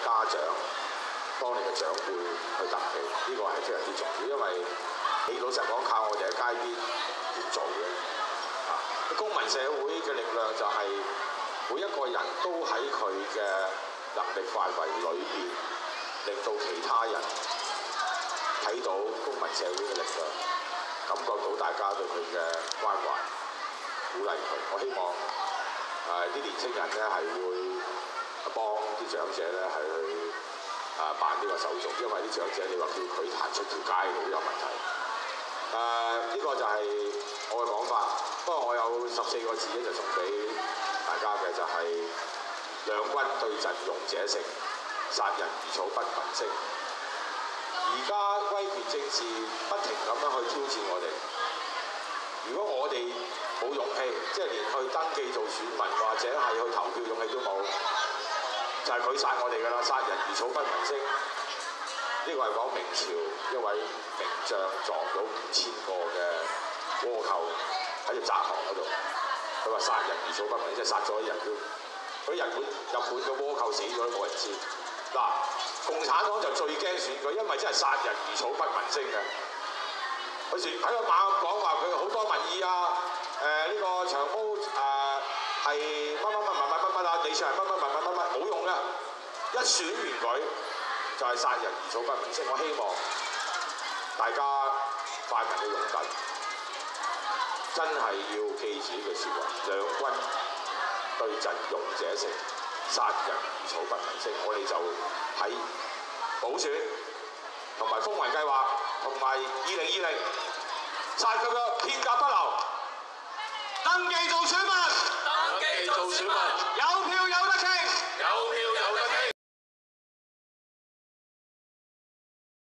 家長幫你嘅長輩去登記，呢個係非常之重要，因為你老實講靠我哋喺街邊點做嘅？公民社會嘅力量就係每一個人都喺佢嘅能力範圍裏邊，令到其他人睇到公民社會嘅力量，感覺到大家對佢嘅關懷，鼓勵佢。我希望啲年青人咧係會幫啲長者咧係去辦呢個手續，因為啲長者你話叫佢行出條街都有問題。呢個就係我嘅講法。不過我有14個字咧，就送俾大家嘅就係兩軍對陣勇者勝，殺人如草不聞聲。而家威權政治不停咁樣去挑戰我哋。如果我哋冇勇氣，即係連去登記做選民或者係去投票勇氣都冇，就係佢殺我哋㗎啦！殺人如草不聞聲。呢個係講明朝一位名將撞到5000個嘅倭寇喺隻窄巷嗰度，佢話殺人如草不聞，即係殺咗啲人都，嗰啲日本嘅倭寇死咗都冇人知。嗱，共產黨就最驚選舉，因為真係殺人如草不聞聲嘅。佢喺個馬咁講話，佢好多民意啊，呢個長毛係乜啊，李卓人乜，冇用嘅。一選完佢就係殺人如草不聞聲。我希望大家泛民嘅勇敢，真係要記住呢句説話：兩軍對陣勇者勝，殺人如草不聞聲。我哋就喺補選同埋風雲計劃同埋2020殺佢個片甲不留，登記做選民，有票有得傾，有票。